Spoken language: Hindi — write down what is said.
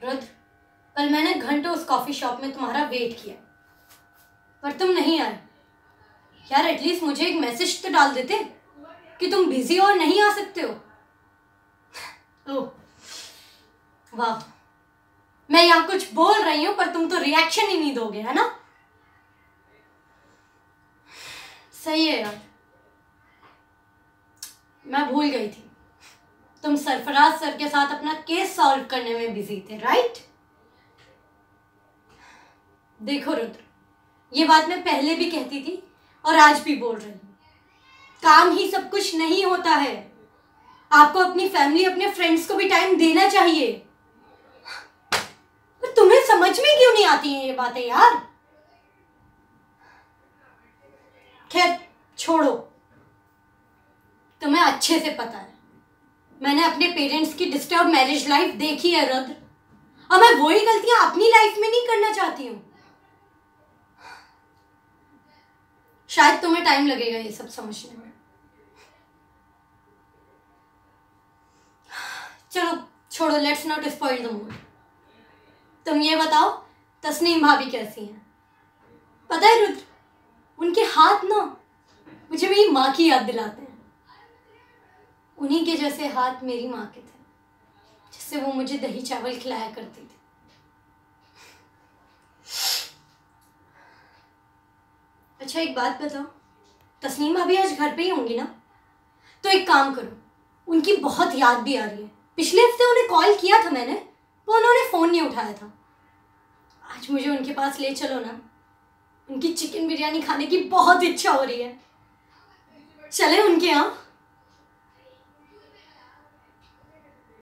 रुद्र, कल मैंने घंटों उस कॉफी शॉप में तुम्हारा वेट किया पर तुम नहीं आए। यार एटलीस्ट मुझे एक मैसेज तो डाल देते कि तुम बिजी हो और नहीं आ सकते हो। ओह वाह, मैं यहाँ कुछ बोल रही हूँ पर तुम तो रिएक्शन ही नहीं दोगे, है ना? सही है यार, मैं भूल गई थी तुम सरफराज सर के साथ अपना केस सॉल्व करने में बिजी थे, राइट? देखो रुद्र, ये बात मैं पहले भी कहती थी और आज भी बोल रही हूँ, काम ही सब कुछ नहीं होता है। आपको अपनी फैमिली, अपने फ्रेंड्स को भी टाइम देना चाहिए। पर तुम्हें समझ में क्यों नहीं आती हैं ये बातें यार? खैर छोड़ो, तुम्हें अच्छे से पता है मैंने अपने पेरेंट्स की डिस्टर्ब मैरिज लाइफ देखी है रुद्र, और मैं वही गलतियां अपनी लाइफ में नहीं करना चाहती हूँ। शायद तुम्हें टाइम लगेगा ये सब समझने में। चलो छोड़ो, let's not spoil the mood. तुम ये बताओ, तस्नीम भाभी कैसी हैं? पता है रुद्र, उनके हाथ ना मुझे मेरी माँ की याद दिलाते हैं। उन्हीं के जैसे हाथ मेरी माँ के थे, जिससे वो मुझे दही चावल खिलाया करती थी। अच्छा एक बात बताओ, तस्नीम भाभी आज घर पे ही होंगी ना? तो एक काम करो, उनकी बहुत याद भी आ रही है। पिछले हफ्ते उन्हें कॉल किया था मैंने, वो उन्होंने फ़ोन नहीं उठाया था। आज मुझे उनके पास ले चलो ना, उनकी चिकन बिरयानी खाने की बहुत इच्छा हो रही है। चले उनके यहाँ?